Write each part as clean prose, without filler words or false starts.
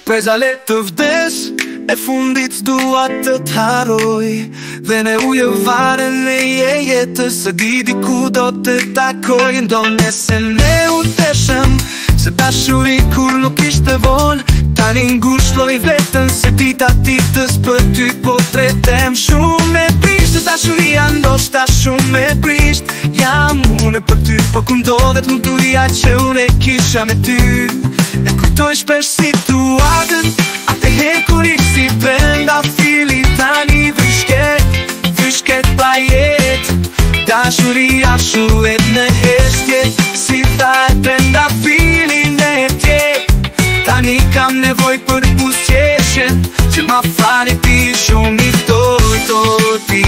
Prezale të vdes e fundit dua të t'haroj, dhe ne ujë varen e jetës, se di ku do të takoj. Ndone se ne u teshëm, se dashuri kur nuk ishte vol, tani ngushloj vetën se dita ditës për ty po tretem shumë e prisht. Dashuria ndoshta shumë e prisht, jam unë për ty, po ku ndodhet nuk duria që unë e kisha me ty. E kujtoj shpesh situatën, atëherë kur si brenda fili, tani vyshket pa jetë. Dashuria shuhet në heshtje, si tha e brenda filin e tje. Tani kam nevoj për pusqeshen, që ma fani ti shumë i ftoj të ti.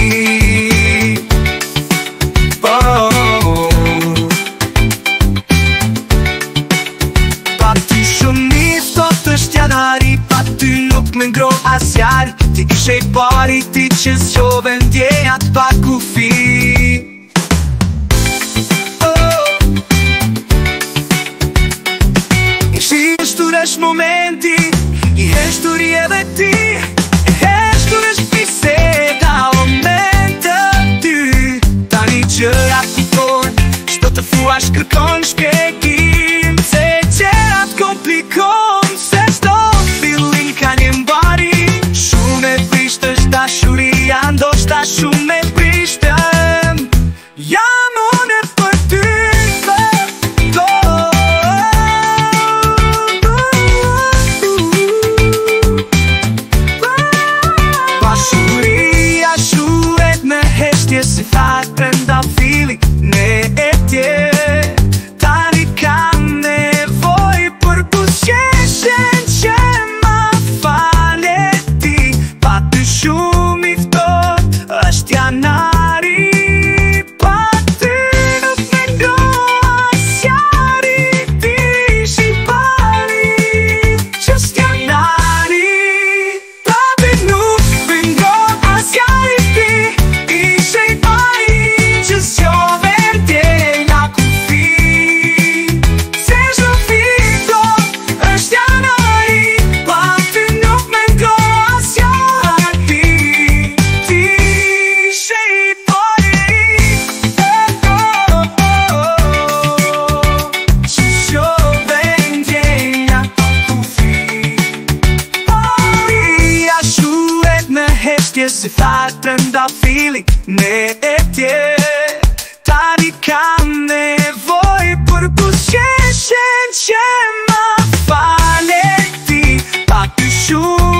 Pa ty shumë i ftot është janari, pa ty nuk me ngro asjar. Ti ishe i pari, ti që s'qove ndjenjat pa kufi. Është momenti, i heshtur i edhe ti, e heshtur është biseda o men të ty. Tani që rapikon, shto të fuash kërkon shpjegim, se qerat komplikon, se shto fillin ka një mbari. Shumë e prisht është dashuria, ndoshta shumë e prishtëm, jam unë për ty. Si tha brenda fili ne e tje, tani kam nevoj për pusqeshen që ma fale ti. Pa ty shumë i ftot është janari, pa ty nuk me ngro asjari. Ti ishi pari që s'janari, pa ty nuk me ngro asjari. Si tha brenda fili ne e tje, tani kam nevoj për pusqeshen që ma fale ti. Pa ty shumë